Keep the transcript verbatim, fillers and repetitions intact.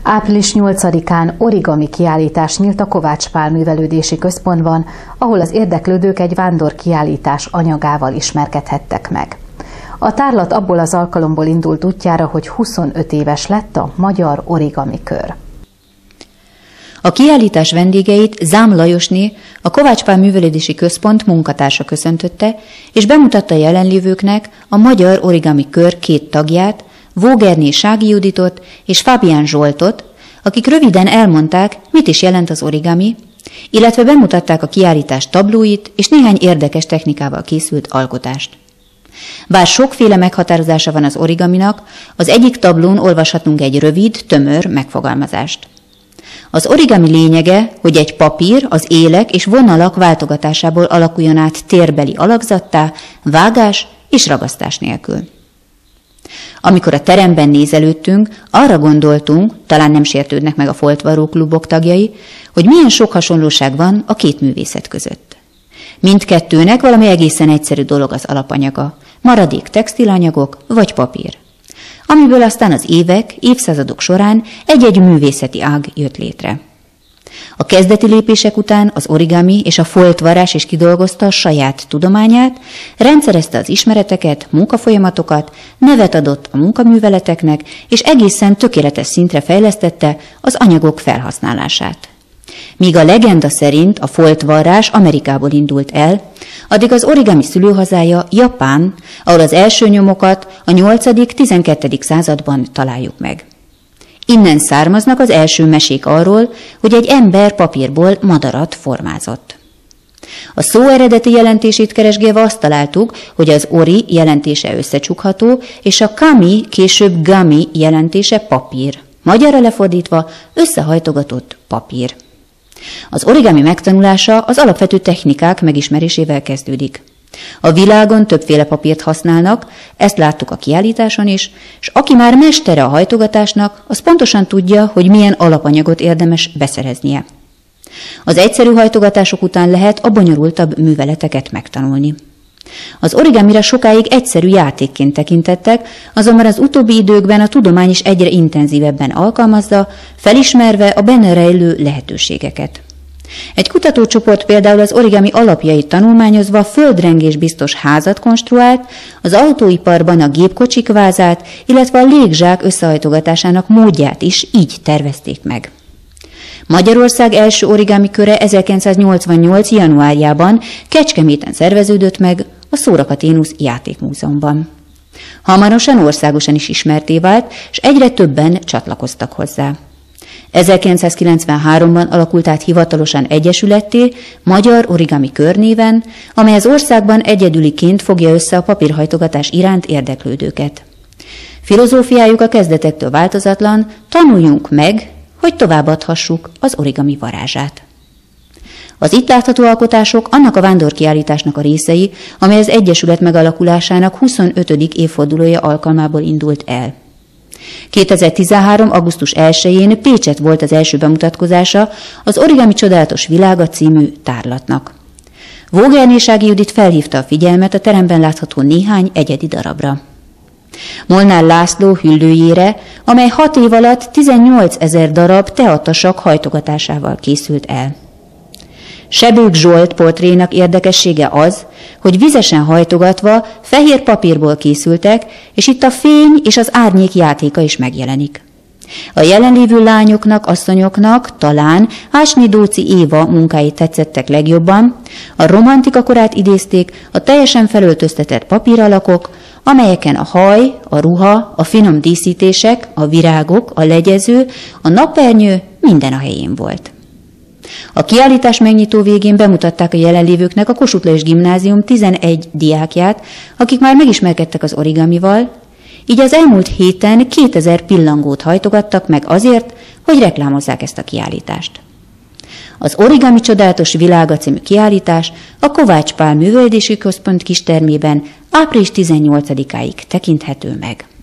április nyolcadikán origami kiállítás nyílt a Kovács Pál Művelődési Központban, ahol az érdeklődők egy vándorkiállítás anyagával ismerkedhettek meg. A tárlat abból az alkalomból indult útjára, hogy huszonöt éves lett a Magyar Origami Kör. A kiállítás vendégeit Zám Lajosné, a Kovács Pál Művelődési Központ munkatársa köszöntötte, és bemutatta jelenlévőknek a Magyar Origami Kör két tagját, Vógerné Sági Juditot és Fábián Zsoltot, akik röviden elmondták, mit is jelent az origami, illetve bemutatták a kiállítás tablóit és néhány érdekes technikával készült alkotást. Bár sokféle meghatározása van az origaminak, az egyik tablón olvashatunk egy rövid, tömör megfogalmazást. Az origami lényege, hogy egy papír az élek és vonalak váltogatásából alakuljon át térbeli alakzattá, vágás és ragasztás nélkül. Amikor a teremben nézelődtünk, arra gondoltunk, talán nem sértődnek meg a foltvarró klubok tagjai, hogy milyen sok hasonlóság van a két művészet között. Mindkettőnek valami egészen egyszerű dolog az alapanyaga, maradék textilanyagok vagy papír, amiből aztán az évek, évszázadok során egy-egy művészeti ág jött létre. A kezdeti lépések után az origami és a foltvarrás is kidolgozta a saját tudományát, rendszerezte az ismereteket, munkafolyamatokat, nevet adott a munkaműveleteknek, és egészen tökéletes szintre fejlesztette az anyagok felhasználását. Míg a legenda szerint a foltvarrás Amerikából indult el, addig az origami szülőhazája Japán, ahol az első nyomokat a nyolcadik-tizenkettedik században találjuk meg. Innen származnak az első mesék arról, hogy egy ember papírból madarat formázott. A szó eredeti jelentését keresgélve azt találtuk, hogy az ori jelentése összecsukható, és a kami, később gami jelentése papír. Magyarra lefordítva összehajtogatott papír. Az origami megtanulása az alapvető technikák megismerésével kezdődik. A világon többféle papírt használnak, ezt láttuk a kiállításon is, és aki már mestere a hajtogatásnak, az pontosan tudja, hogy milyen alapanyagot érdemes beszereznie. Az egyszerű hajtogatások után lehet a bonyolultabb műveleteket megtanulni. Az origamira sokáig egyszerű játékként tekintettek, azonban az utóbbi időkben a tudomány is egyre intenzívebben alkalmazza, felismerve a benne rejlő lehetőségeket. Egy kutatócsoport például az origami alapjait tanulmányozva földrengésbiztos házat konstruált, az autóiparban a gépkocsik vázát, illetve a légzsák összehajtogatásának módját is így tervezték meg. Magyarország első origami köre ezerkilencszáznyolcvannyolc. januárjában Kecskeméten szerveződött meg a Szóracaténusz játékmúzeumban. Hamarosan országosan is ismertté vált, és egyre többen csatlakoztak hozzá. ezerkilencszázkilencvenháromban alakult át hivatalosan egyesületté, Magyar Origami Kör néven, amely az országban egyedüliként fogja össze a papírhajtogatás iránt érdeklődőket. Filozófiájuk a kezdetektől változatlan, tanuljunk meg, hogy továbbadhassuk az origami varázsát. Az itt látható alkotások annak a vándorkiállításnak a részei, amely az Egyesület megalakulásának huszonötödik évfordulója alkalmából indult el. kétezer-tizenhárom. augusztus elsején Pécsett volt az első bemutatkozása az Origami Csodálatos Világa című tárlatnak. Vógerné Sági Judit felhívta a figyelmet a teremben látható néhány egyedi darabra. Molnár László hüllőjére, amely hat év alatt tizennyolcezer darab teatasak hajtogatásával készült el. Sebők Zsolt portrénak érdekessége az, hogy vizesen hajtogatva fehér papírból készültek, és itt a fény és az árnyék játéka is megjelenik. A jelenlévő lányoknak, asszonyoknak talán Ásné Dóczy Éva munkáit tetszettek legjobban, a romantika korát idézték a teljesen felöltöztetett papíralakok, amelyeken a haj, a ruha, a finom díszítések, a virágok, a legyező, a napernyő minden a helyén volt. A kiállítás megnyitó végén bemutatták a jelenlévőknek a Kossuth Lajos Gimnázium tizenegy diákját, akik már megismerkedtek az origamival, így az elmúlt héten kétezer pillangót hajtogattak meg azért, hogy reklámozzák ezt a kiállítást. Az Origami Csodálatos Világa című kiállítás a Kovács Pál Művelődési Központ kistermében április tizennyolcadikáig tekinthető meg.